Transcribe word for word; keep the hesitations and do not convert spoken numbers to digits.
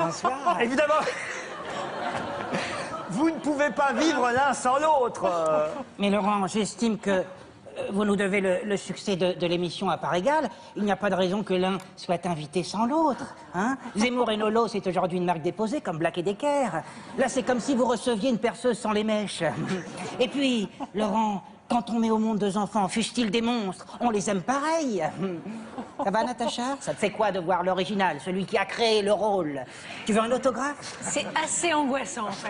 un soir. Évidemment. Vous ne pouvez pas vivre l'un sans l'autre. Mais Laurent, j'estime que euh, vous nous devez le, le succès de, de l'émission à part égale. Il n'y a pas de raison que l'un soit invité sans l'autre. Hein, Zemmour et Nolo, c'est aujourd'hui une marque déposée, comme Black et Decker. Là, c'est comme si vous receviez une perceuse sans les mèches. Et puis, Laurent, quand on met au monde deux enfants, fussent-ils des monstres, on les aime pareil. Ça va, Natacha? Ça te fait quoi de voir l'original, celui qui a créé le rôle? Tu veux un autographe? C'est assez angoissant, en fait.